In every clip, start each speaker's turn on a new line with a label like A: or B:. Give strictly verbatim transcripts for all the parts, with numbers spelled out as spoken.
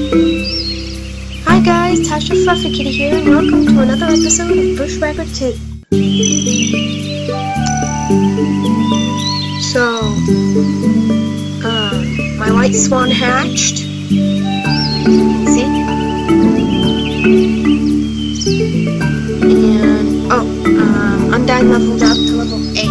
A: Hi guys, Tashafluffykitty here, and welcome to another episode of Bushwhacker two. So, um, my white swan hatched. See? And, oh, um, Undyne leveled up to level eight.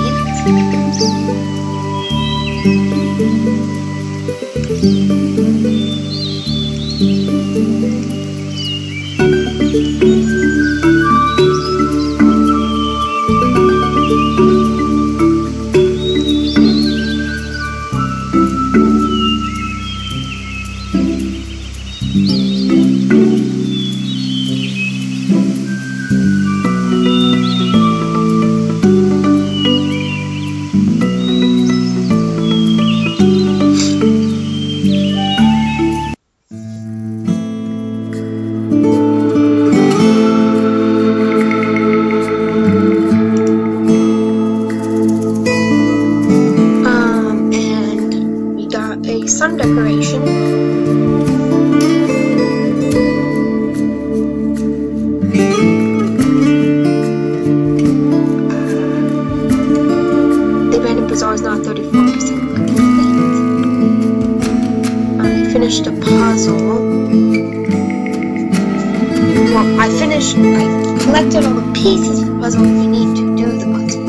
A: Sun decoration. The abandoned bazaar is now thirty-four percent complete. I finished a puzzle. Well, I finished, I collected all the pieces of the puzzle we need to do the puzzle.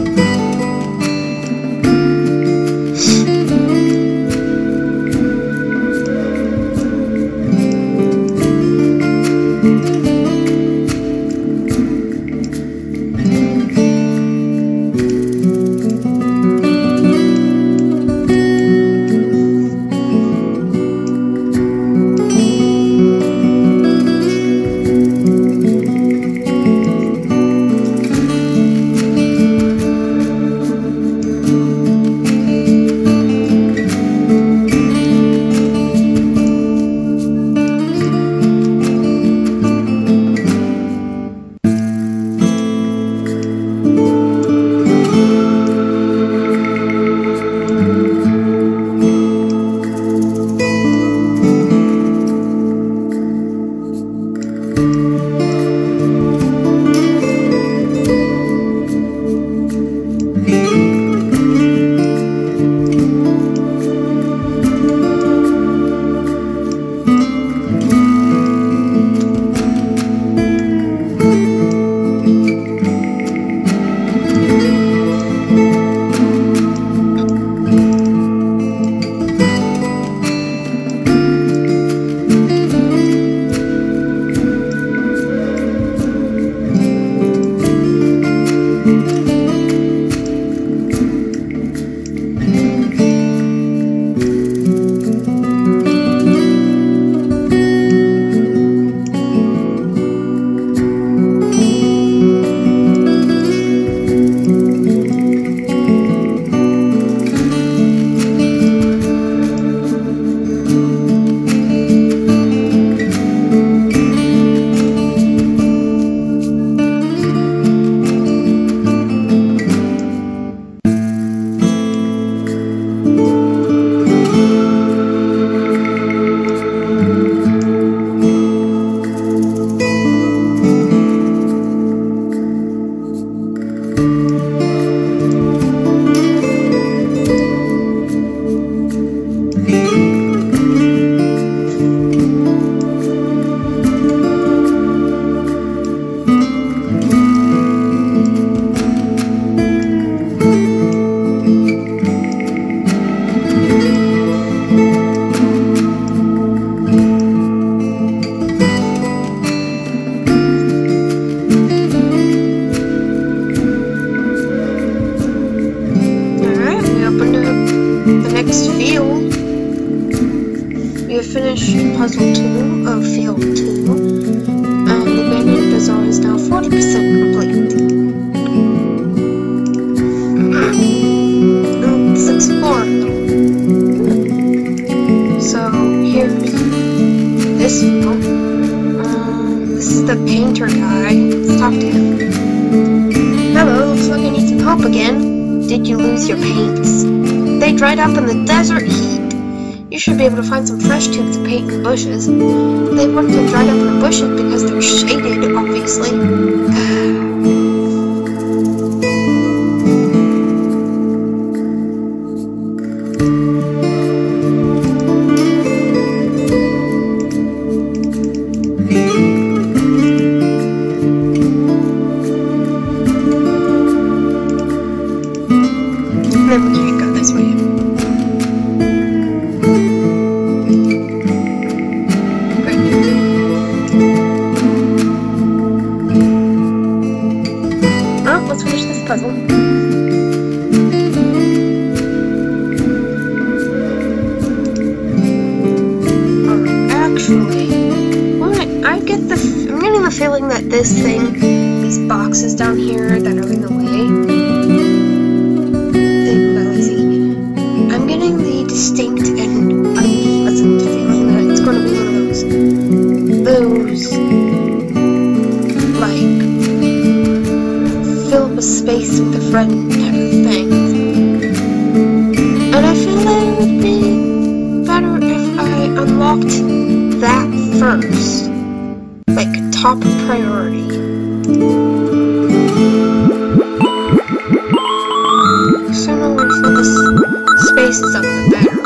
A: Field. We have finished puzzle two of field two, and the abandoned bazaar is now forty percent complete. Let's explore a little. So here's this field. Um, this is the painter guy. Let's talk to him. Hello, looks like I need some help again. Did you lose your paints? They dried up in the desert heat. You should be able to find some fresh tubes to paint in the bushes. They wouldn't have dried up in the bushes because they're shaded, obviously. Then we can't go this way. Oh, let's finish this puzzle. Oh, actually, well, I, I get the. F I'm getting the feeling that this thing, these boxes down here that are in the way. I'm getting the distinct and unpleasant feeling that it's going to be one of those, those, like, fill up a space with a friend type of things. And I feel that it would be better if I unlocked that first, like, top priority. So no one fill this spaces up the better.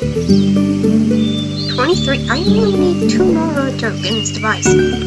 A: twenty-three. I only need two more to get this device.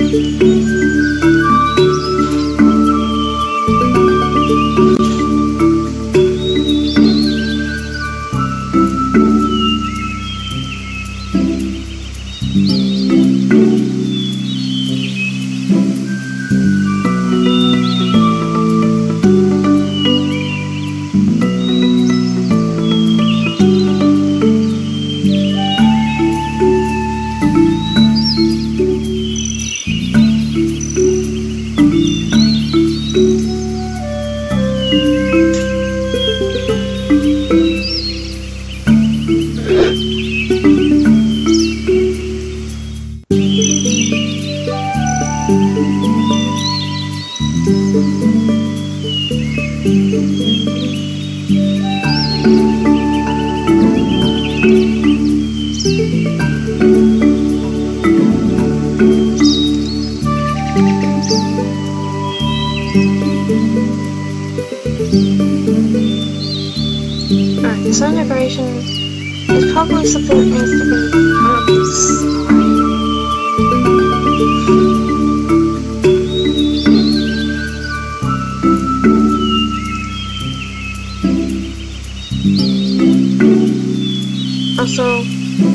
A: Alright, the sun decoration is probably something that needs to be on this side. Also,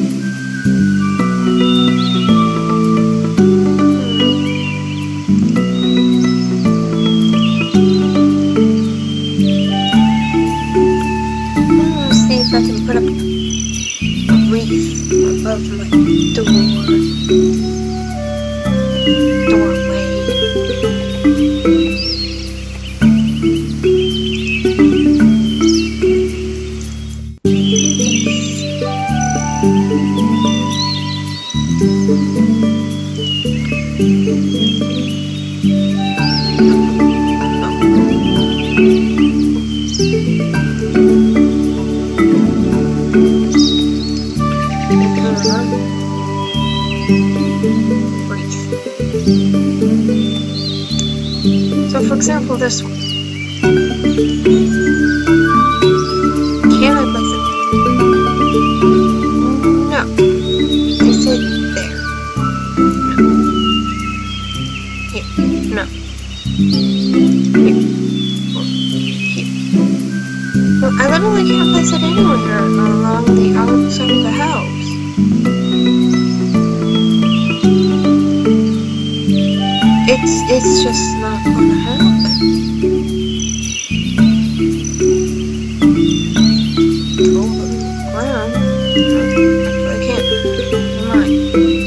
A: if I can put up a wreath above my door, doorway. So, for example, this one. Can I place it? No. Place it there. No. Here. No. Here. Or here. Well, I literally can't place it anywhere along the outside of the house. It's, it's just not gonna happen. Oh, on the ground. No, I can't. Never mind.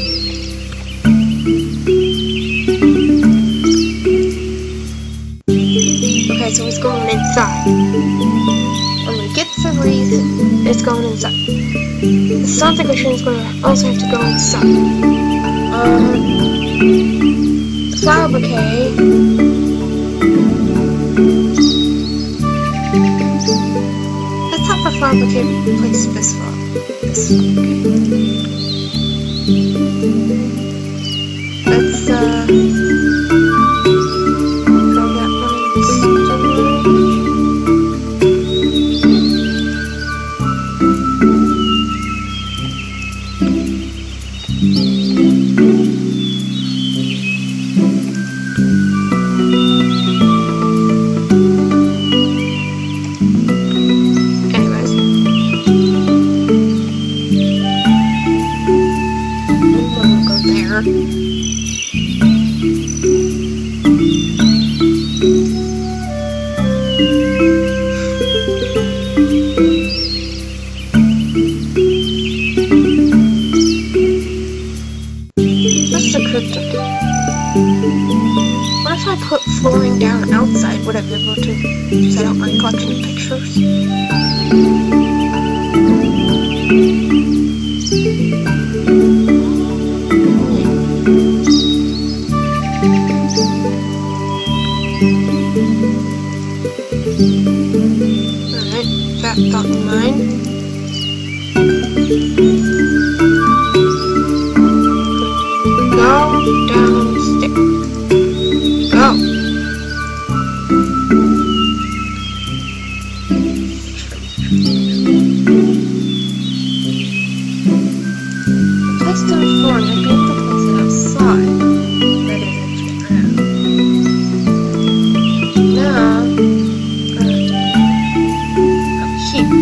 A: Okay, so it's going inside. When we get the wreath, it's going inside. The sun decoration is gonna also have to go inside. Um... Flower bouquet. Let's have the flower bouquet replace this one. This flower bouquet. Let's uh throw that one in storage. before, and I'd be able to place it outside. That is actually around. Now, uh, up here.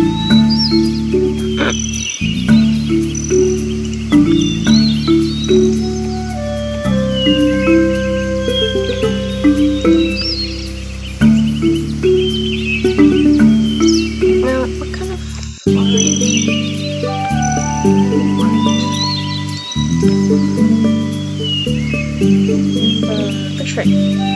A: Now, what kind of flooring? Uh, a tray.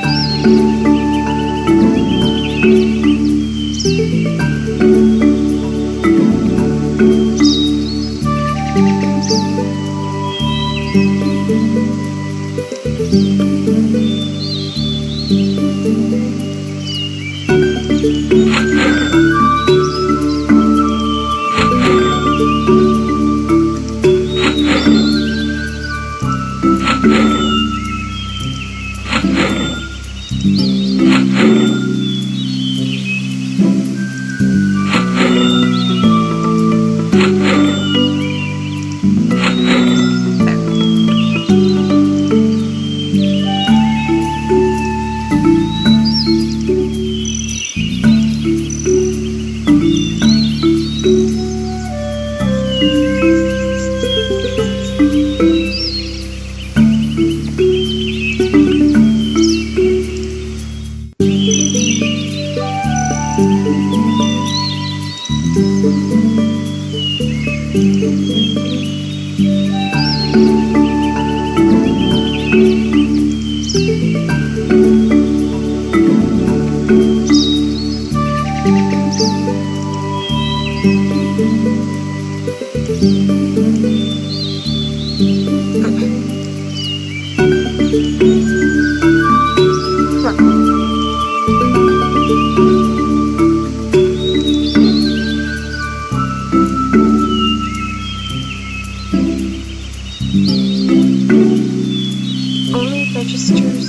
A: Only registers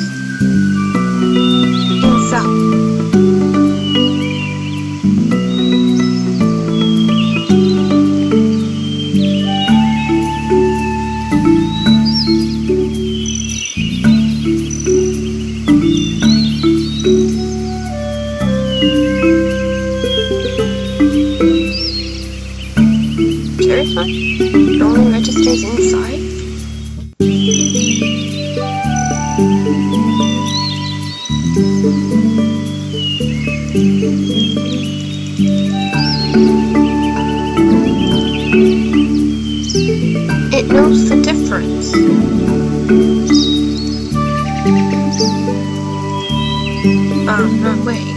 A: inside. Seriously? It only registers inside? It knows the difference. Oh, no, wait.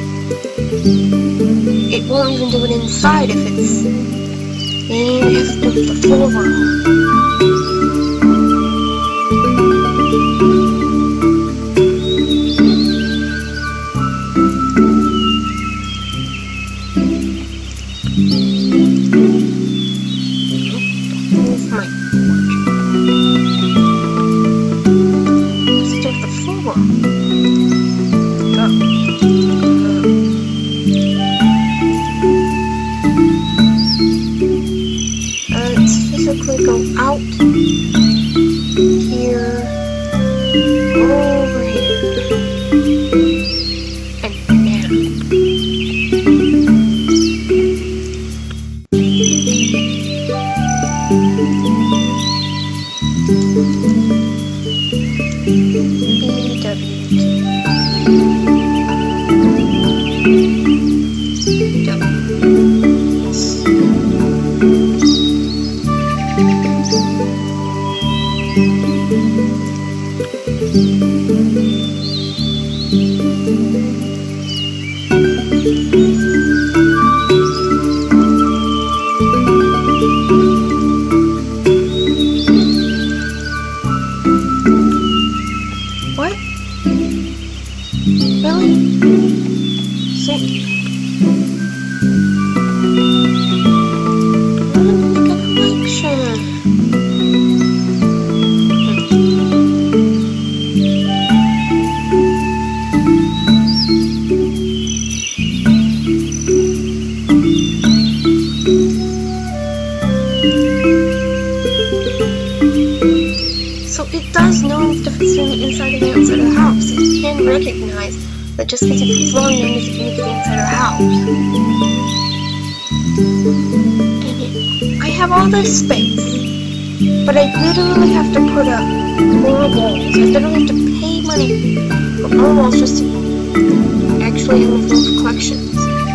A: It won't even do it inside if it's... It has to do the floor room. Go out here, over here, and now. B W What? Really? Sick. I want to make a collection. it does know the difference between the inside and the outside of the house. It can recognize that just because you put flooring down doesn't mean it's the inside of the house. And it, I have all this space, but I literally have to put up more walls. I literally have to pay money for more walls just to actually have enough collections.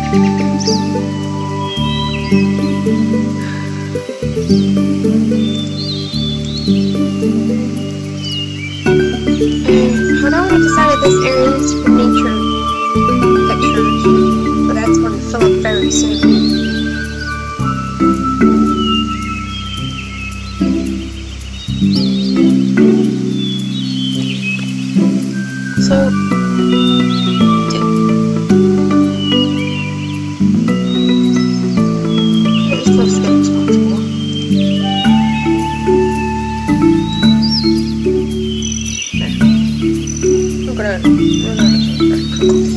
A: And I already decided this area is for nature pictures, but that's going to fill up very soon. So, do get as close to that as possible. I'm gonna run out of things very quickly.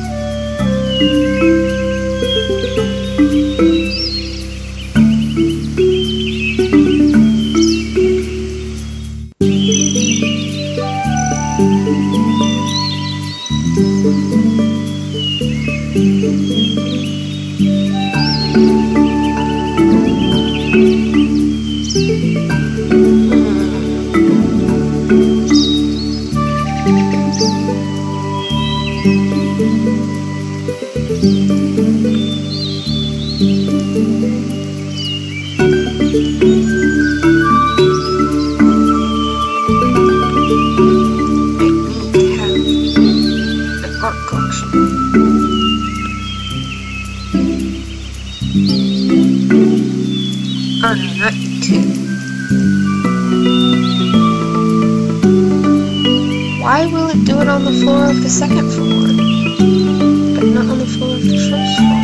A: Why will it do it on the floor of the second floor, but not on the floor of the first floor?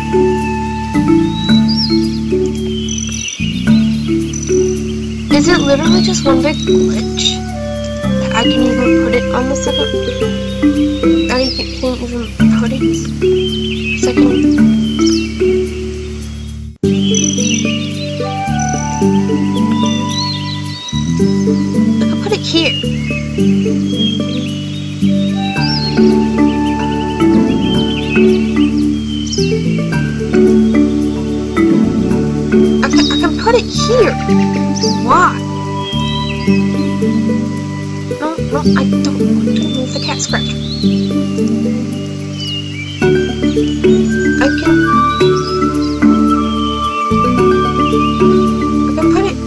A: Is it literally just one big glitch that I can even put it on the second? I can't even put it second. I can put it here. I can, I can put it here. Why? No, no, I don't want to move the cat scratcher. I can... I can put it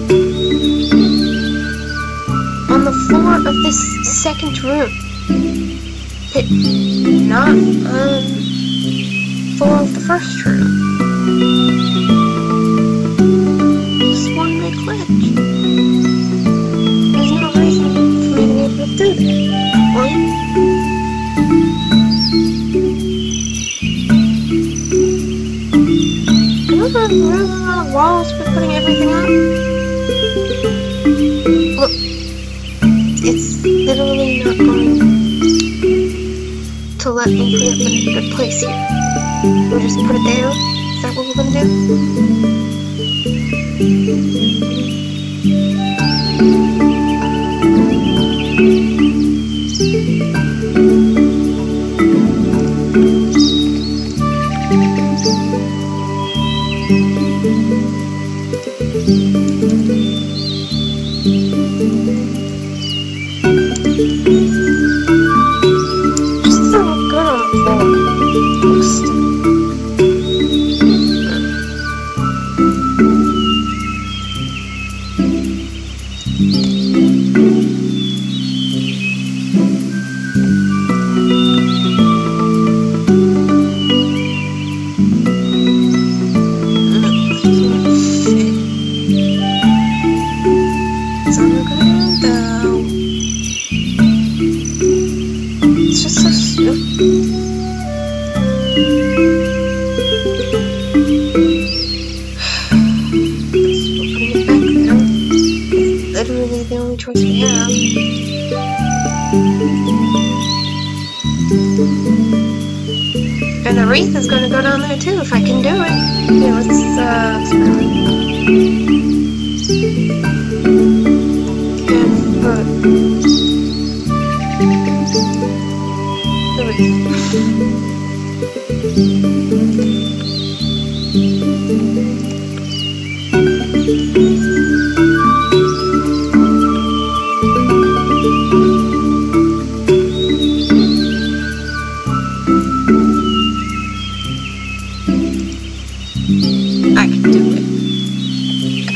A: on the floor of this second room. But not on the floor of the first room. Just one big glitch. There's no reason for me to be able to do that. Right? I don't have really a lot of walls for putting everything up. Look, it's literally not going to let me put it in a good place here. We'll just put it there. Is that what we're gonna do? Just doesn't look good on the floor. It looks stupid. Literally the only choice we have. And the wreath is gonna go down there too if I can do it. Yeah, let's uh experiment. And put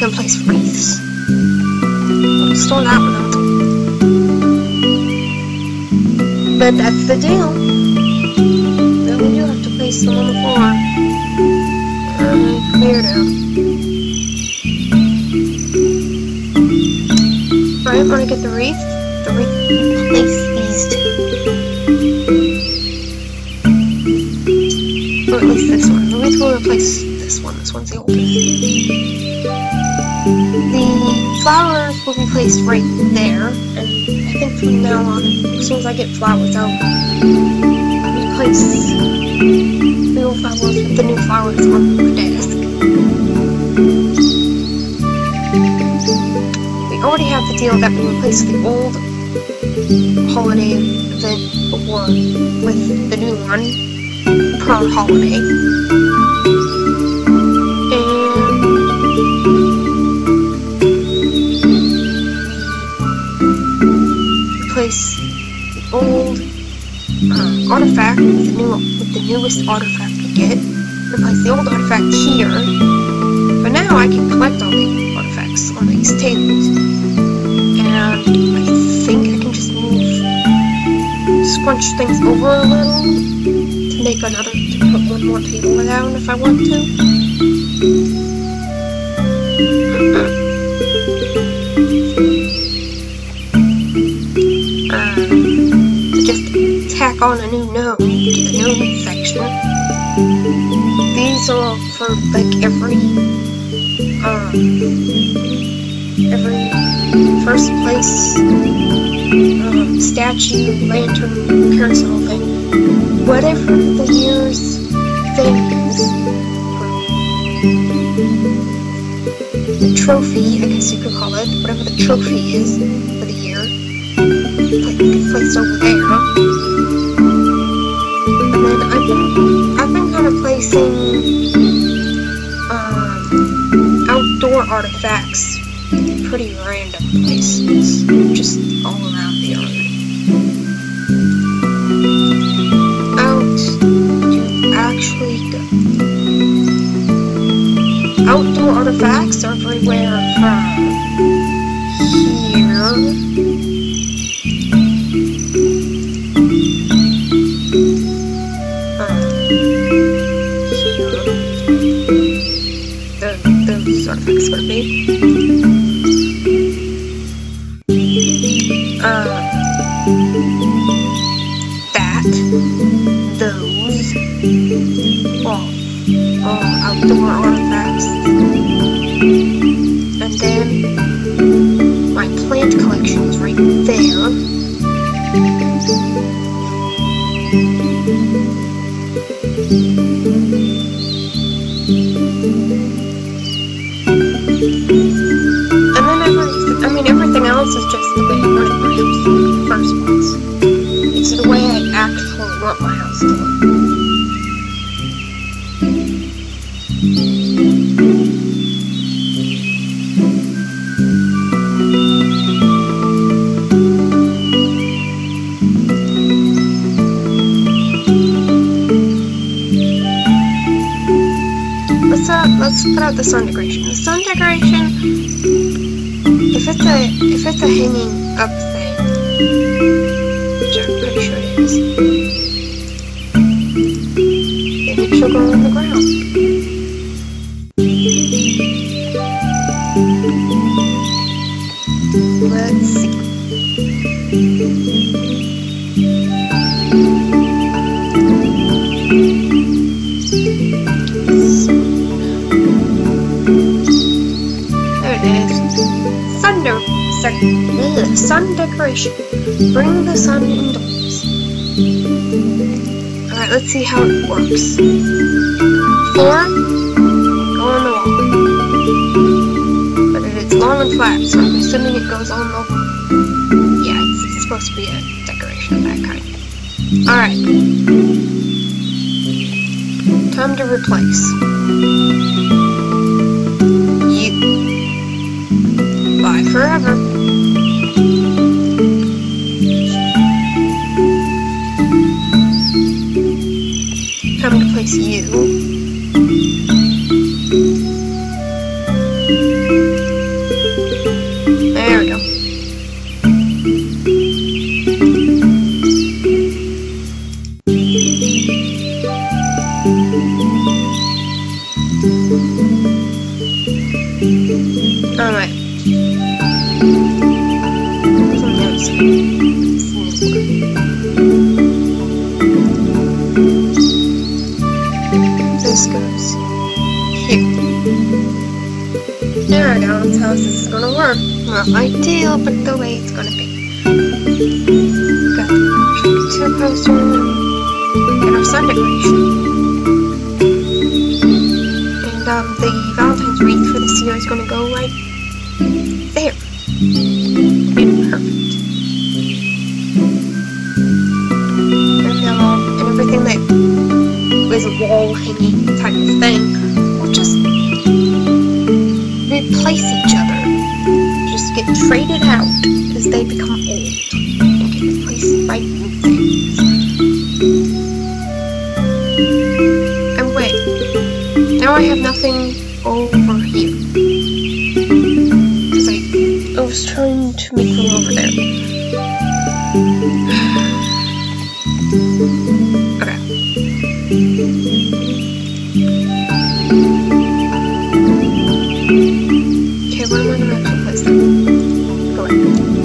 A: can place wreaths. I'll store that one out. But that's the deal. Then we do have to place them on the floor. Alright, clear now. Alright, I'm gonna get the wreath. The wreath, place these two. Or at least this one. The wreath will replace this one. This one's the oldest. The flowers will be placed right there, and I think from now on, as soon as I get flowers out, I'll replace the old flowers with the new flowers on the desk. We already have the deal that we replace the old holiday event before with the new one per holiday. Replace the old uh, artifact with the new with the newest artifact we get. Replace the old artifact here. But now I can collect all the artifacts on these tables, and I think I can just move, scrunch things over a little to make another to put one more table down if I want to. Tack on a new node to the node section. These are for like every um every first place um, statue, lantern, carousel thing. Whatever the year's thing is, the trophy, I guess you could call it, whatever the trophy is for the year, like it's placed over there. I've been kind of placing um, outdoor artifacts in pretty random places, just all around the yard. Out to actually go. Outdoor artifacts are everywhere from here. Artifacts would be. Uh, that, those, all, all outdoor artifacts, and then my plant collection is right there. Everything else is just the way I wanted my house to look in the first place. It's the way I actually want my house to look. Let's, uh, let's put out the sun decoration. The sun decoration, If it's a if it's a hanging up thing, which I'm pretty sure it is, then it should go on the ground. Let's see. There it is. Thunder. Ugh, sun decoration. Bring the sun indoors. Alright, let's see how it works. Four, go on the wall. But it's long and flat, so I'm assuming it goes on the wall. Yeah, it's, it's supposed to be a decoration of that kind. Alright. Time to replace. You. Bye forever. Time to place you. Alright. This goes here. There we go, that's how this is gonna work. Not ideal, but the way it's gonna be. Got two posters and our sun decoration. And um, the Valentine's wreath for this year is gonna go right there. Be perfect. And um, and everything that is a wall hanging type of thing will just replace each other. Just get traded out as they become old and get replaced by new things. And wait, now I have nothing over here. Because I, I was trying to make room over there. Okay. Okay, what am I gonna actually place there? Go ahead.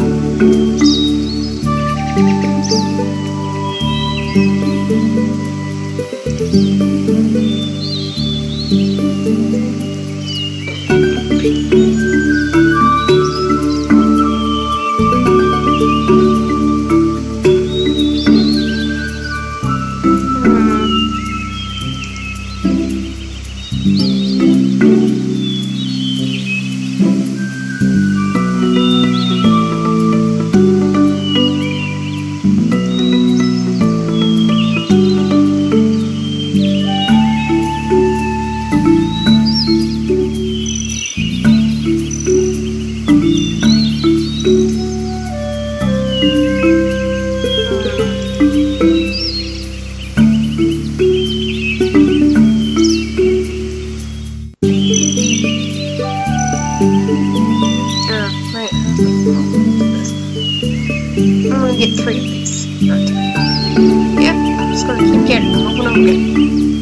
A: Get three of these. Not three. Yep, I'm just gonna keep getting them over and over again.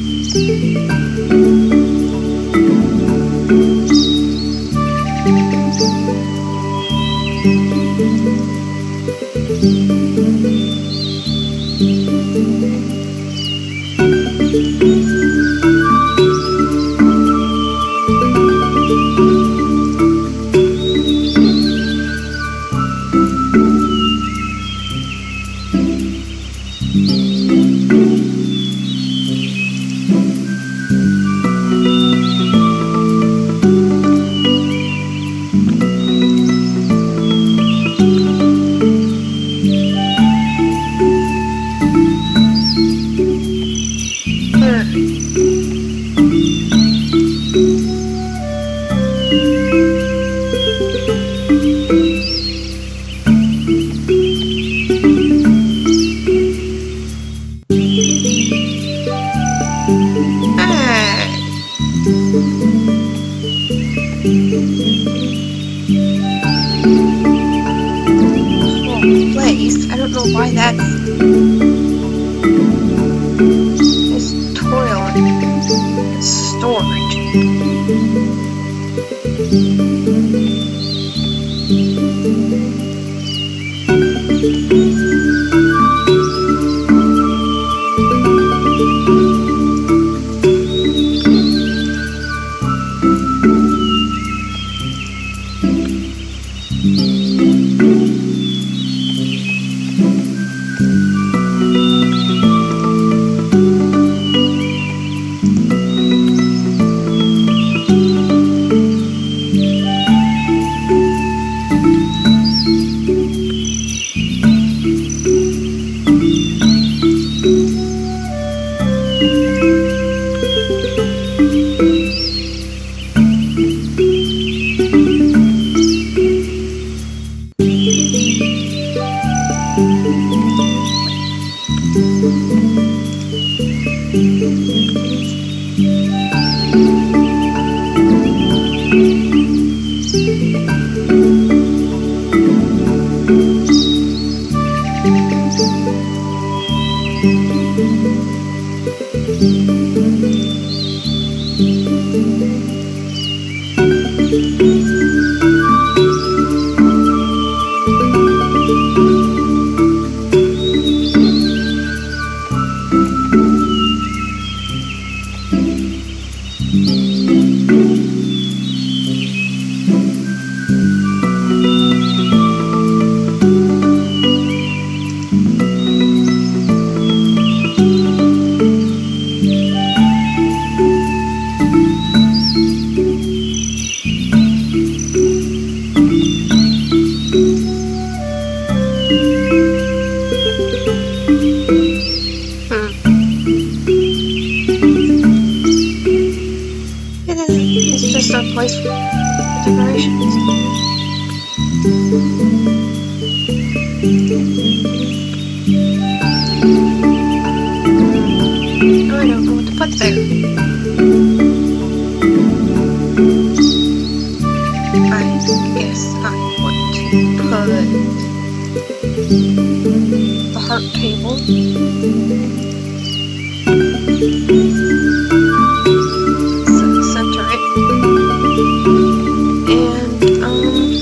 A: Place. I don't know why that's this toilet storage. decorations. Oh, I don't know what to put there. I guess I want to put the heart table. So center it. And, um...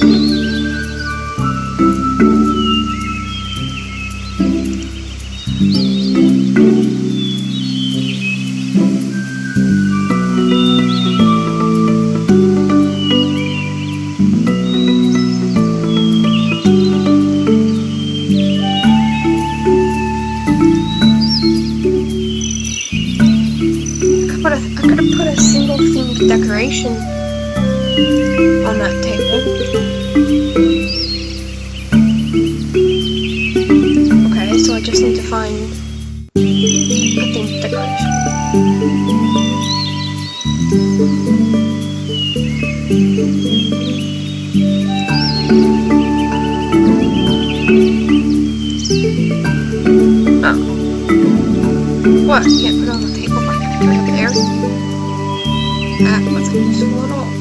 A: decoration on that table. Okay, so I just need to find a themed decoration. Oh. What? You can't put it on the table? Right up there? That wasn't useful at all.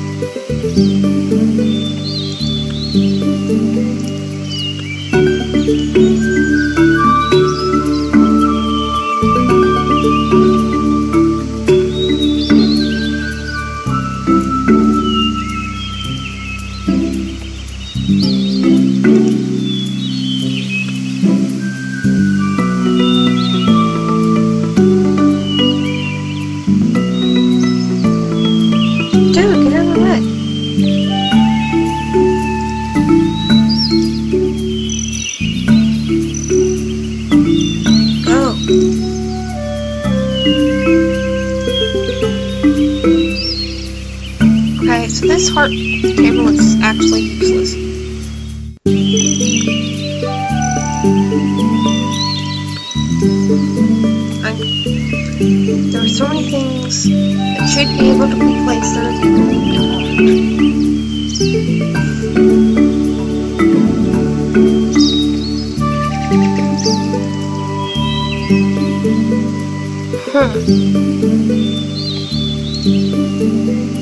A: So this heart table is actually useless. I'm, there are so many things that should be able to be placed on a table and Hmm.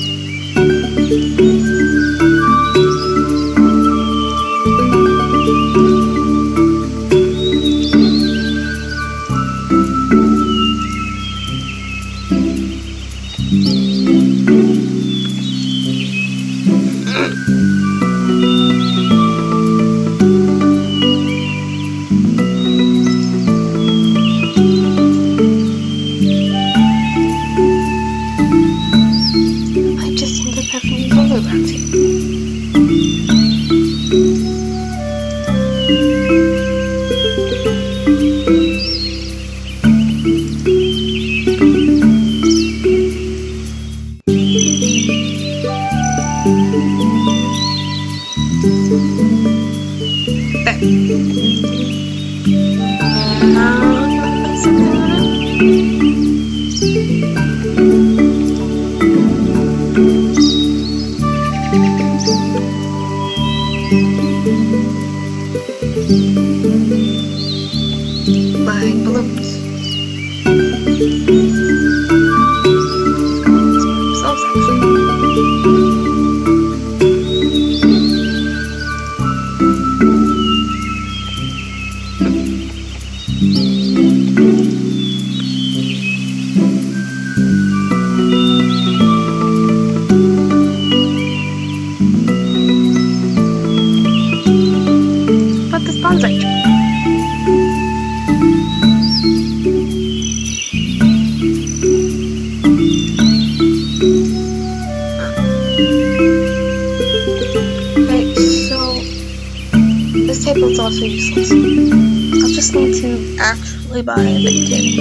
A: Table's also useless. I'll just need to actually buy a big table.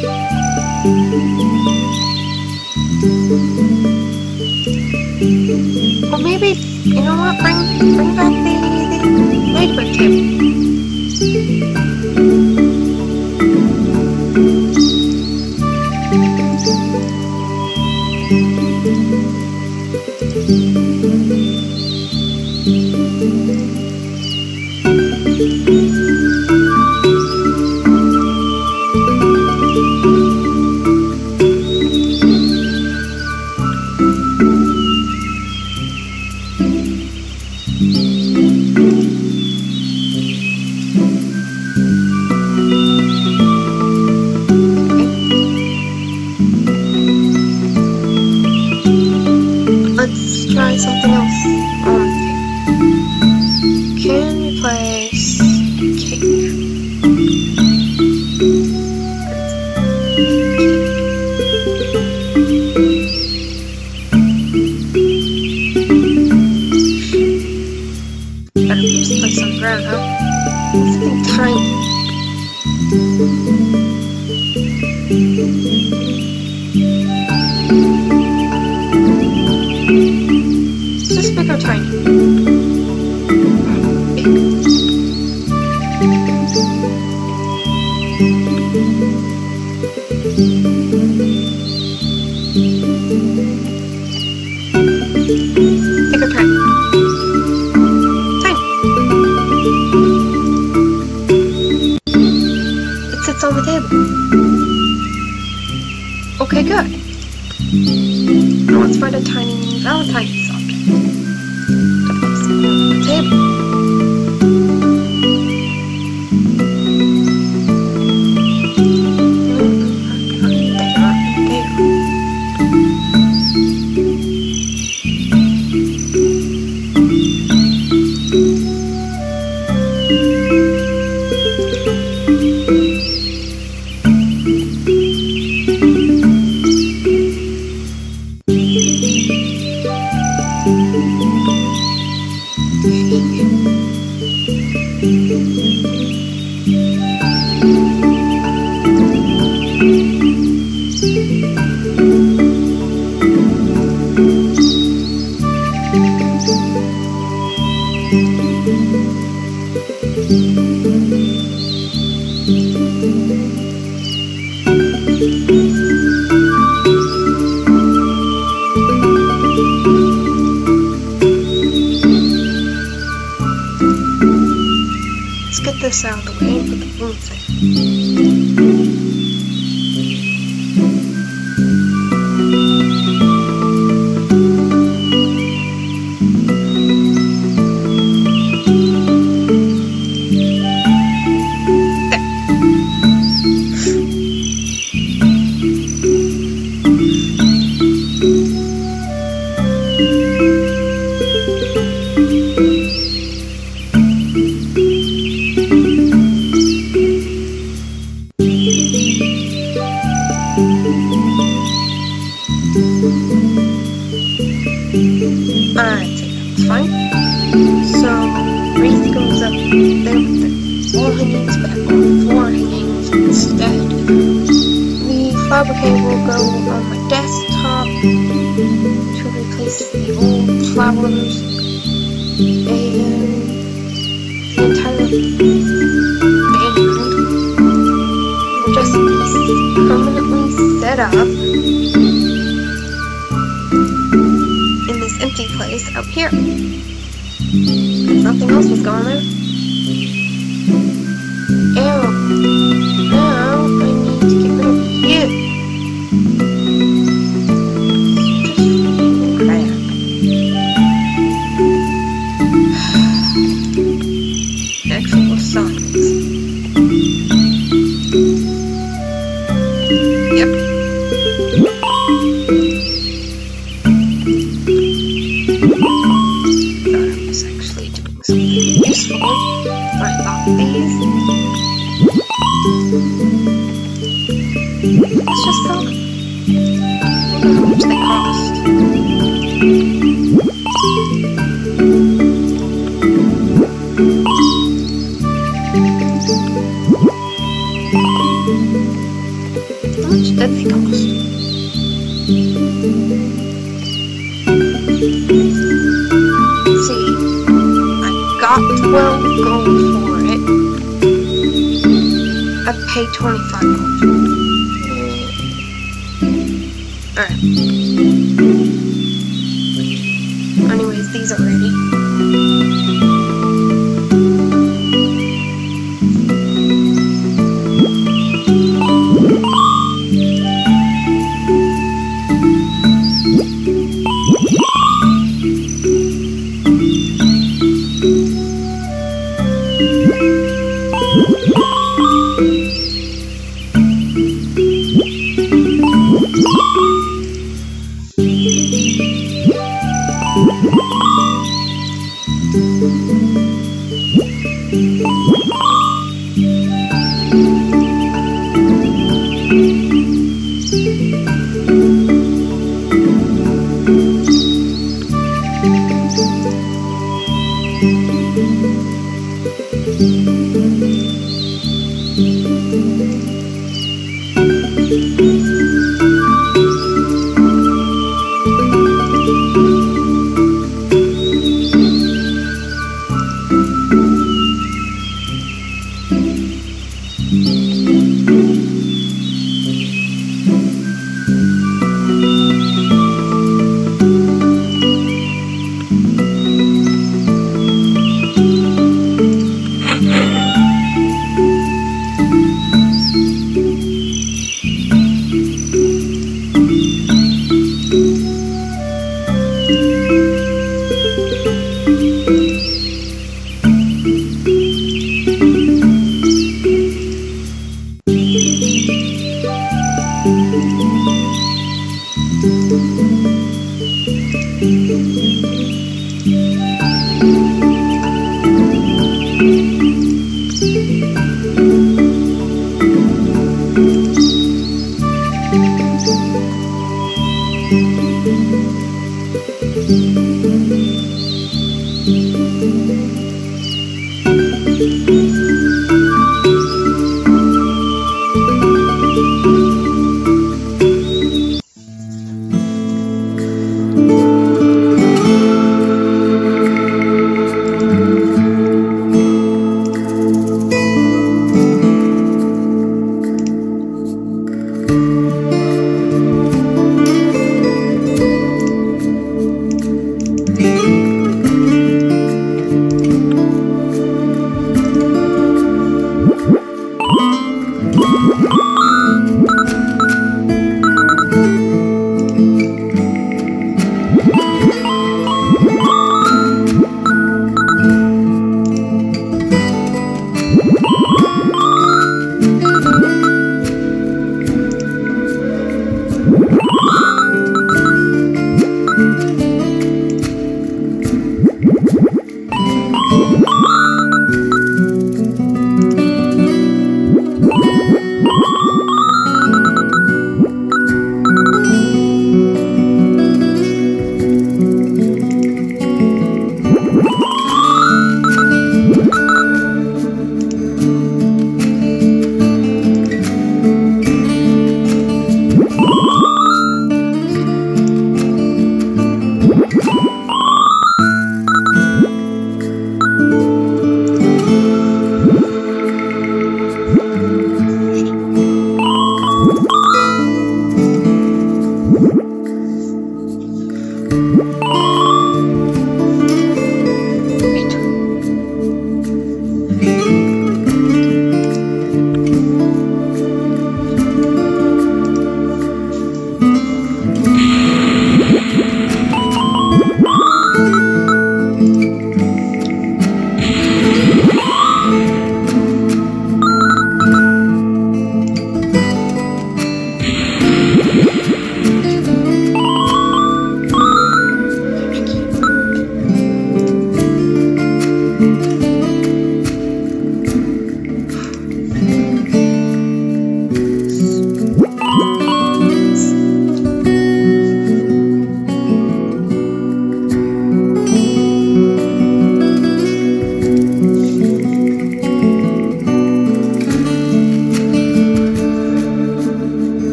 A: Or maybe, you know what, bring bring back the, the ladybird table. Let's try something else on the table. Can we place cake? Better just place on the ground, huh? Something tiny. Is this big or tiny? Big. Big or tiny? Tiny. It sits on the table. Okay, good. Now let's find a tiny Valentine's object to place on the table. Let's get this out of the way and put the balloon thing. I think that's fine. So, wreath goes up there with the wall hangings, but on four hangings instead. The flower bouquet will go on my desktop to replace the old flowers, and the entire background will just be permanently set up empty place out here. Because nothing else was going there. Ew. Now I need to get rid of you. Just freaking crap. Actual signs. Yep. Useful. I thought these. Let's just sell them. I wonder how much they cost. How much did they cost? Let's see. Got twelve gold for it. I paid twenty-five gold. Alright. Anyways, these are ready. Thank you.